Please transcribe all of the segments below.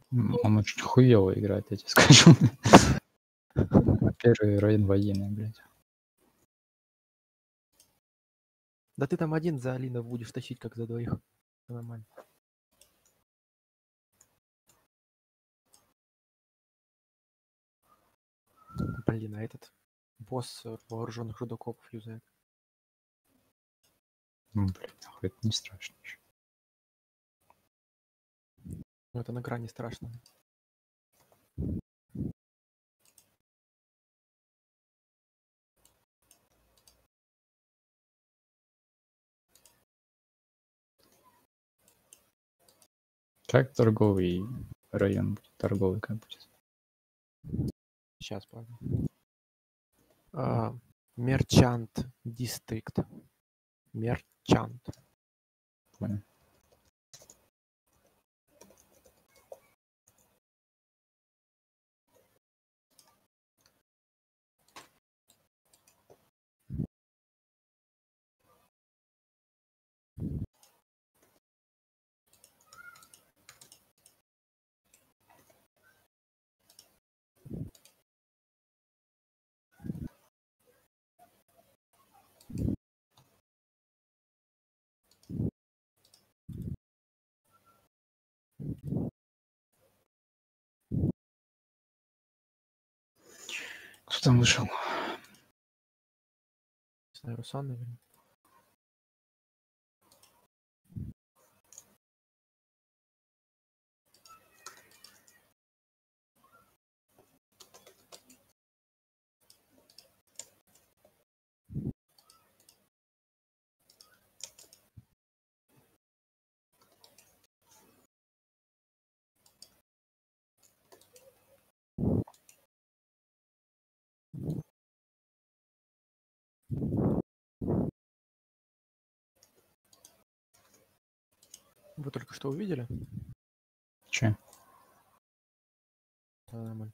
Он очень хуёво играет, я тебе скажу. Первый район военный, блядь. Да ты там один за Алинов будешь тащить, как за двоих. Нормально. Блин, а этот босс вооруженных рудокопов юзает. Блядь, нахуй, это не страшно ещё. Ну это на грани страшно. Как торговый район будет? Торговый как будет? Сейчас, правда. Мерчант Дистрикт. Мерчант. Понял. Кто там вышел? Не знаю, Руслан, наверное. Вы только что увидели? Че? Да, нормально.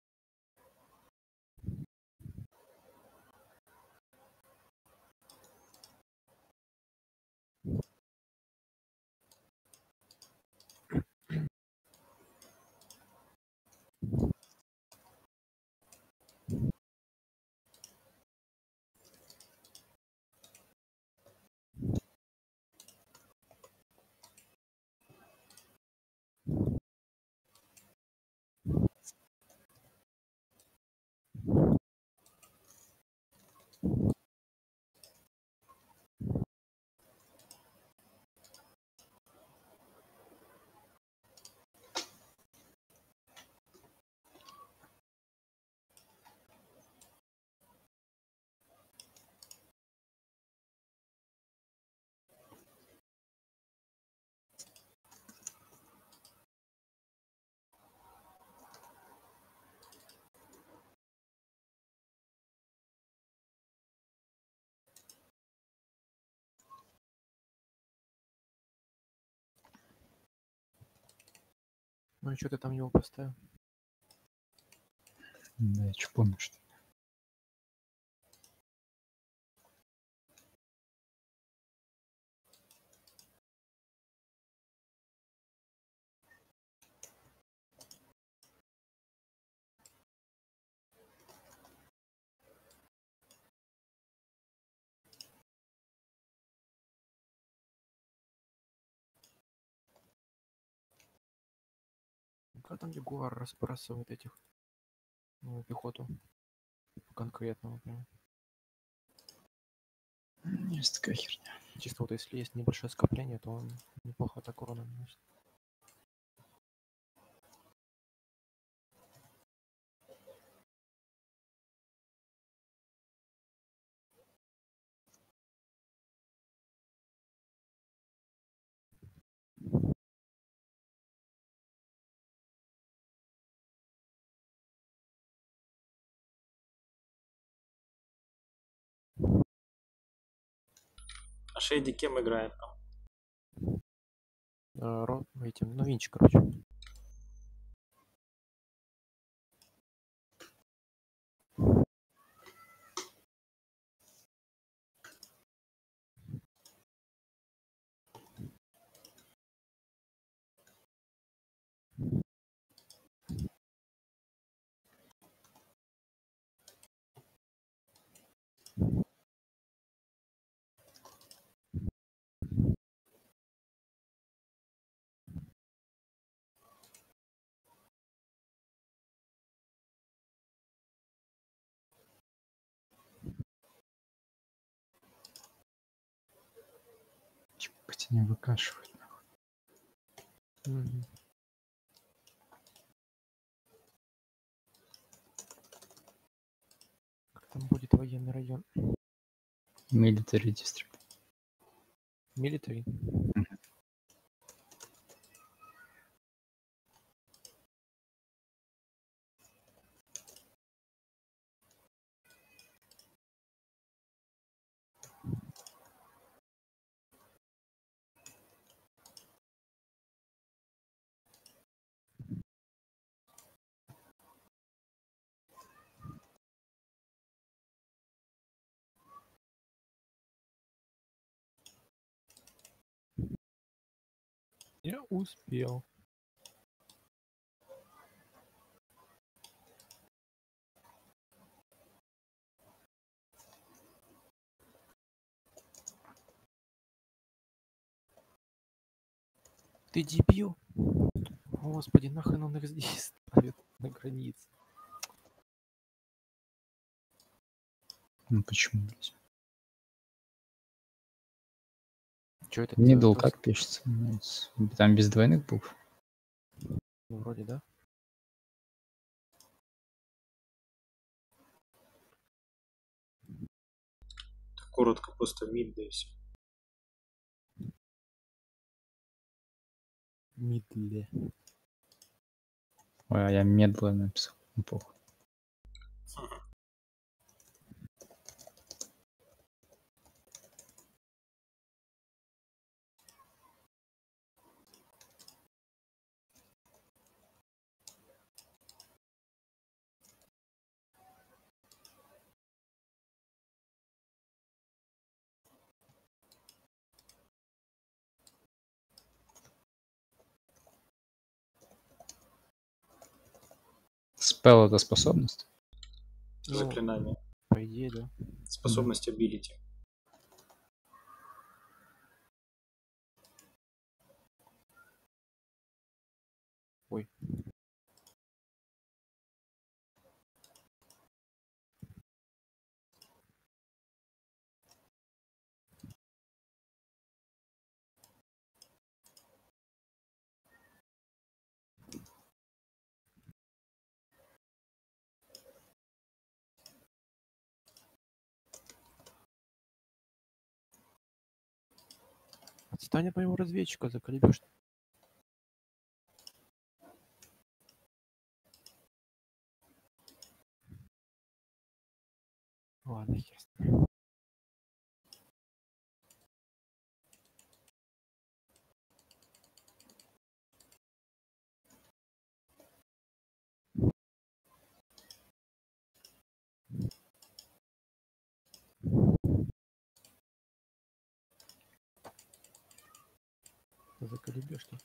Ну и что ты там его поставил? Да, я что помню, что. Когда там Ягуар разбрасывает этих пехоту конкретного прям. Есть такая херня. Чисто вот если есть небольшое скопление, то он неплохо так урона наносит. А Шейди кем играет там? Этим, ну, Винч, короче. Чё не выкашивать, нахуй. Мгм. Как там будет военный район? Military District. Милитари? Я успел. Ты дебил? Господи, нахрен он их здесь ставит на границе? Ну почему, блядь? Чё это? Middle как пишется? Там без двойных букв. Ну, вроде, да? Коротко просто мид, да и все. Мидле. Ой, а я медленно написал. Ну, похуй. Спел — это способность? Ну, Заклинание. по идее, да. Способность ability. Ой. Отстань от моего разведчика, заколебешь. Ладно, хер с ним. Заколебешь ты.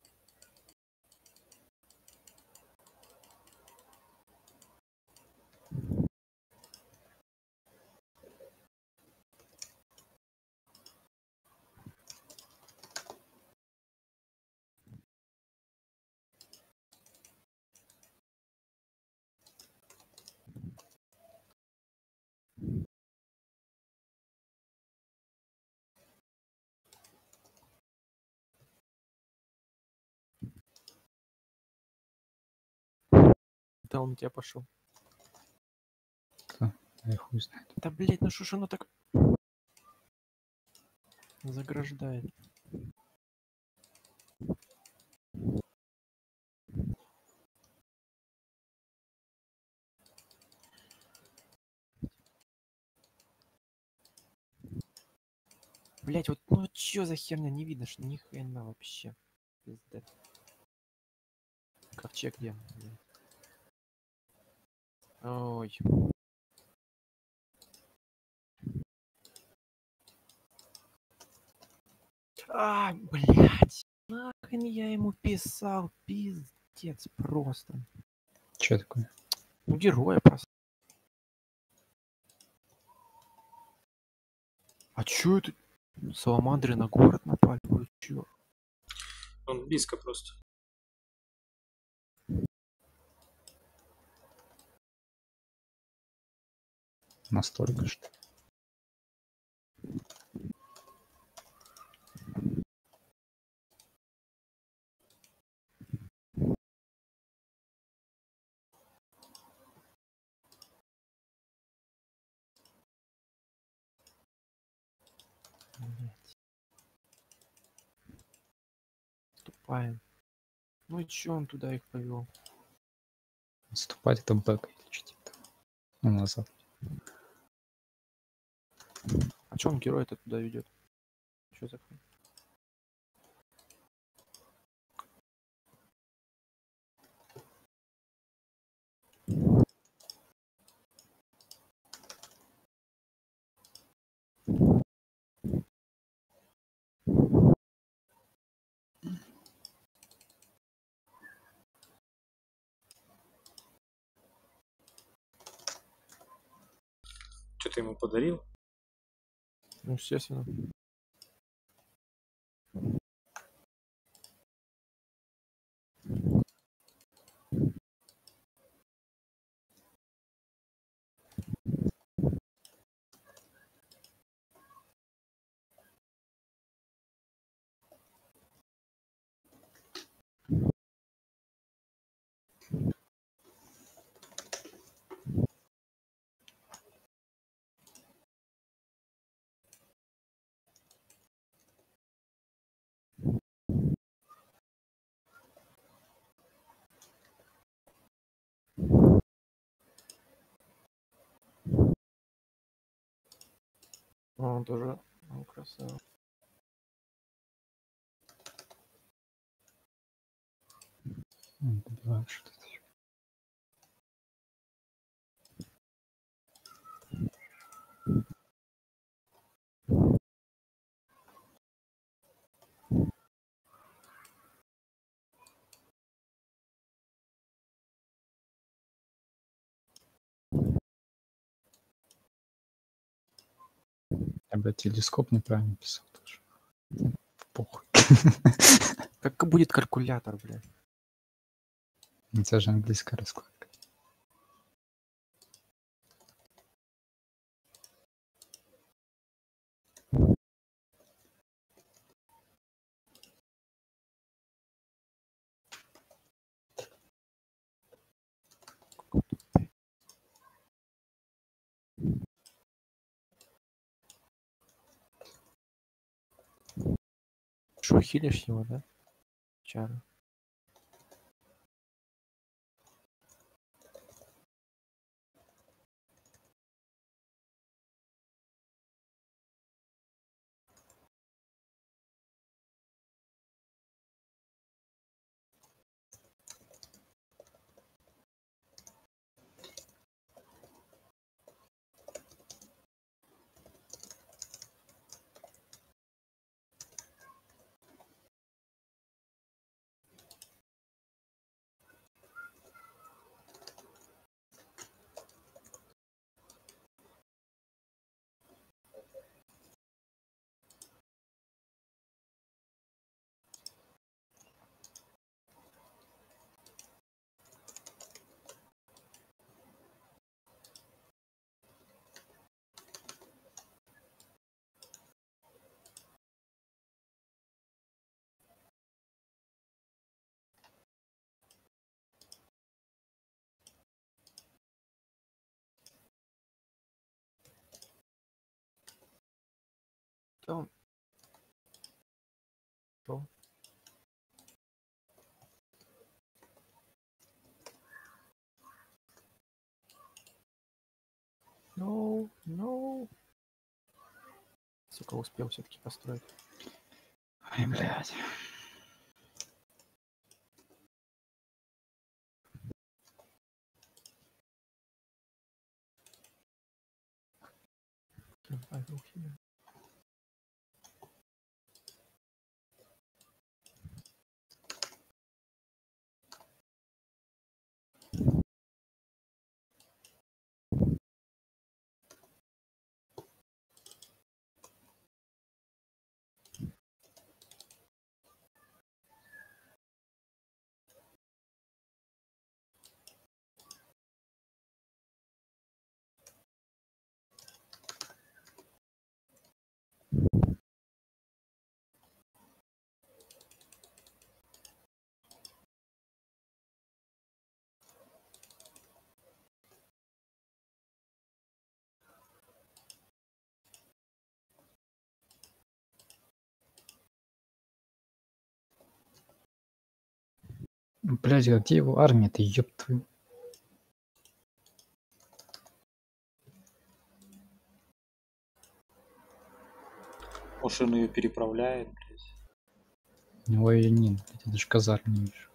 Да он у тебя пошел. Я хуй знает. Да блять, ну что ж оно так заграждает? Блять, вот ну чё за херня, не видно ж ни хрена вообще. Пиздец. Ковчег где? Блядь. Ой. А, блядь. Нахрен я ему писал, пиздец просто. Че такое? Ну героя просто. А чё это? Саламандры на город напали? Вы чё? Он близко просто. Настолько, что. Блядь. Тупая. Ну и чё он туда их повел? Наступать это бэк или что типа. Ну, назад. А чё он герой-то туда ведет? Чё за хрень? Что ты ему подарил? Ну, естественно. Он тоже. Он красава. Добиваешь что-то. Я бы телескоп неправильно писал тоже. Похуй. Как будет калькулятор, блядь? У тебя же английская раскладка. Шо, хилишь его, да? Чара. Да он... Шо? No, no. Сука, успел все-таки построить. Ай, блядь. Павел Химин. Блядь, а где его армия-то, ёб твою? Может, он ее переправляет, блядь. У него её нет, блядь, я даже казарм не вижу.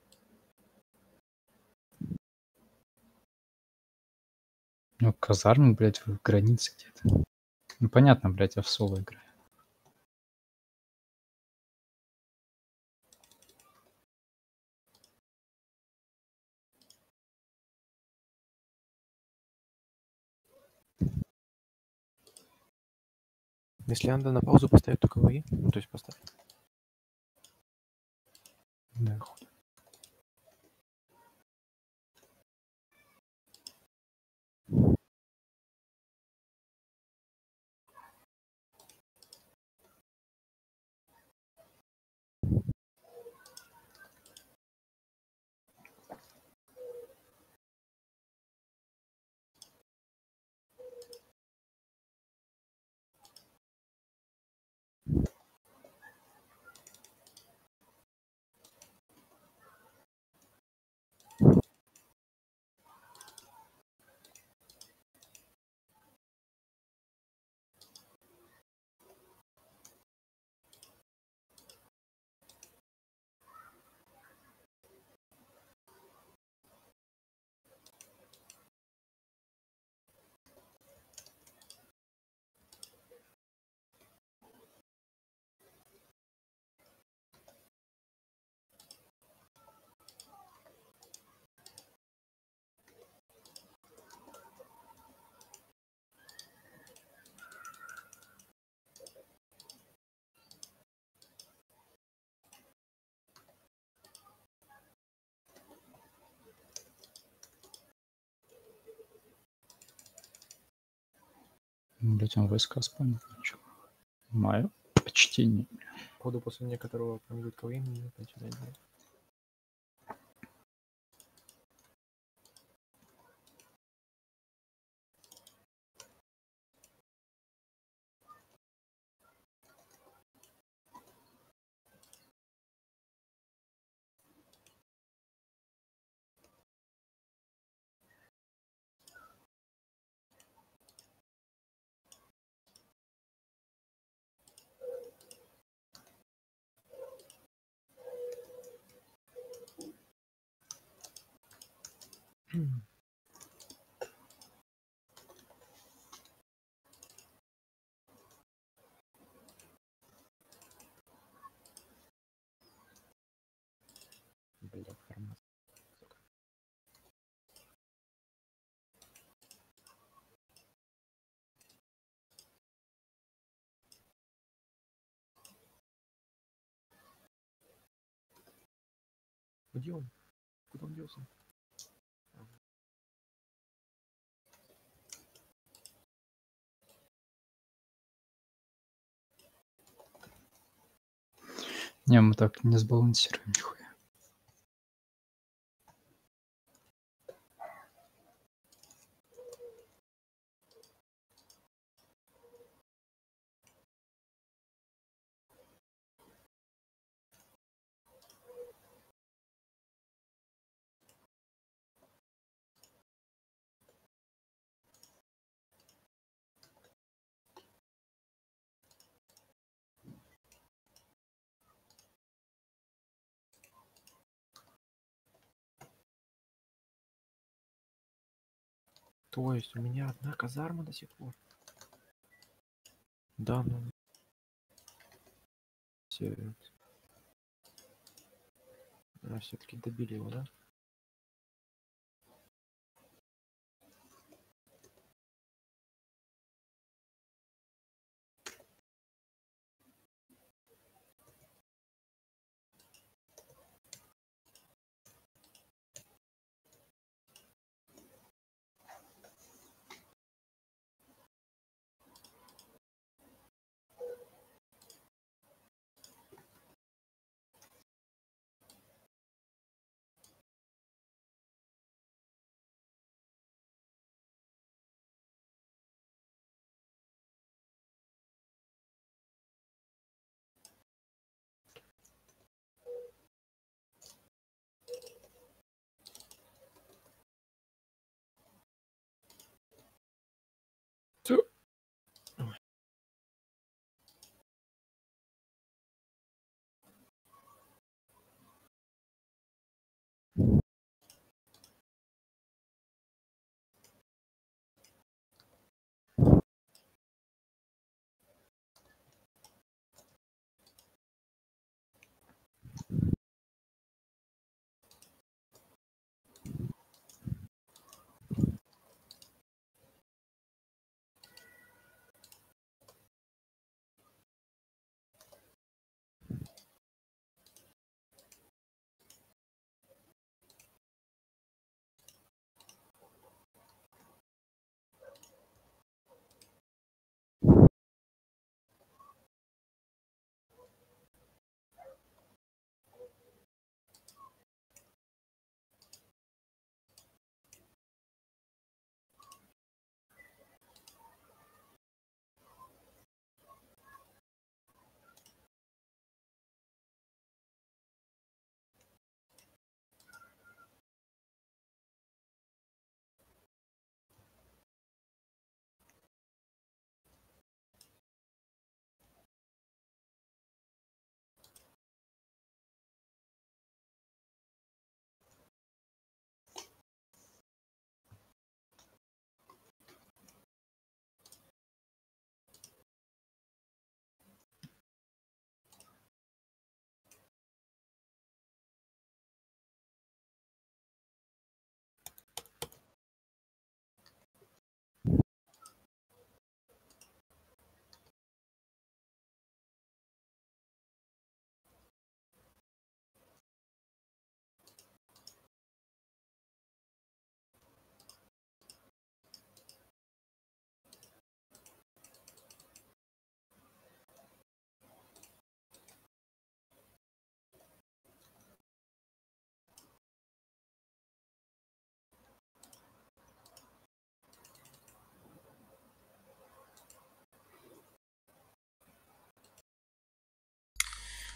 Ну, казармы, блядь, в границе где-то. Ну, понятно, блядь, я в соло играю. Если надо на паузу поставить, то говори. Ну, то есть поставь. Да, хуй. Блядь, он войска спамит. Мое почтение. Походу, после некоторого промежутка времени начинает делать. Блядь, формат. Сука. Где он? Куда он делся? Не, мы так не сбалансируем нихуя. То есть у меня одна казарма до сих пор. Да, ну. Все-таки добили его, да?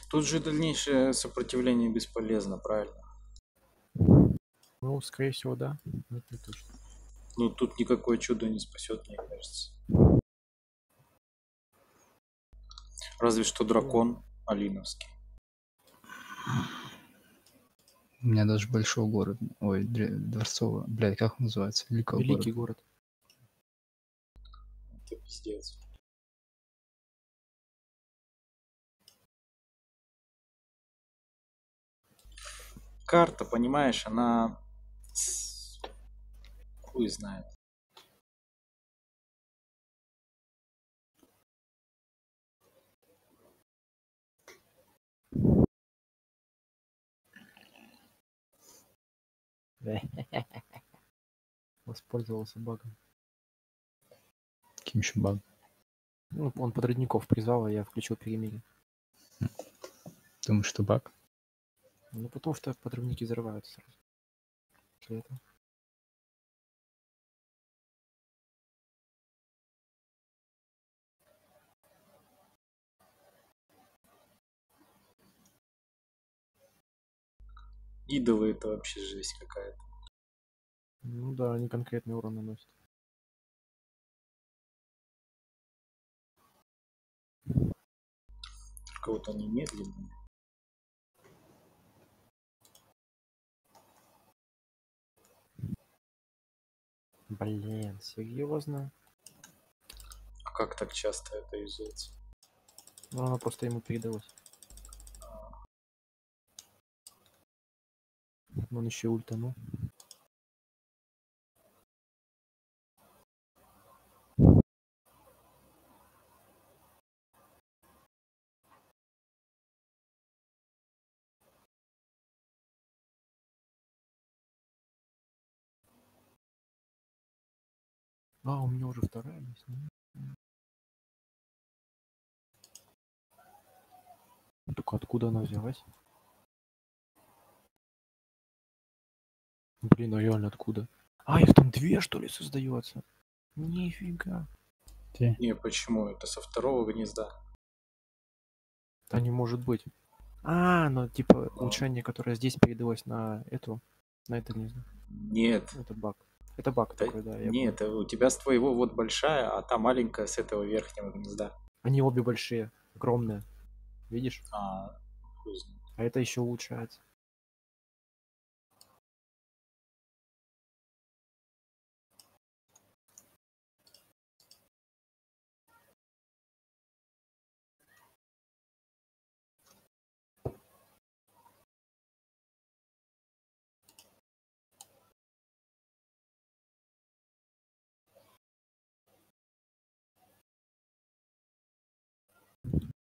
Тут же дальнейшее сопротивление бесполезно, правильно? Ну, скорее всего, да. Но это не точно. Ну, тут никакое чудо не спасет, мне кажется. Разве что дракон алиновский. У меня даже большого города. Ой, дворцового. Блядь, как он называется? Великого Великий города. город. Это пиздец. Карта, понимаешь, она... Хуй знает. Воспользовался багом. Каким еще багом? Ну, он подрядников призвал, а я включил перемирие. Думаешь, что баг? Ну, потому что подрывники взрываются сразу. После этого. Идолы это вообще жесть какая-то. Ну да, они конкретный урон наносят. Только вот они медленные. Блин, серьезно? А как так часто это юзается? Ну, она просто ему передалась. Он еще ультанул. А, у меня уже вторая есть. Только откуда она взялась? Блин, а реально откуда? А, их там две, что ли, создается? Нифига. Где? Не, почему? Это со второго гнезда. Да не может быть. А, ну типа Да. улучшение, которое здесь передалось на это гнездо. Нет. Это баг. Это баг Да, такой, да. Я нет, понял. у тебя с твоего вот большая, а та маленькая с этого верхнего гнезда. Они обе большие, огромные. Видишь? А, хуй знает. А это еще улучшается.